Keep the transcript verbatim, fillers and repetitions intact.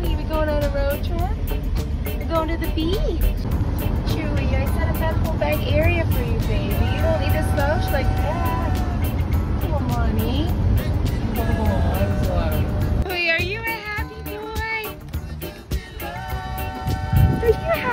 happy. We're going on a road trip. We're going to the beach. Chewy, I set up that whole bag area for you, baby. You don't need to slouch like that. Come on, mommy. Oh, I'm sorry. Chewy, are you a happy boy? Are you happy?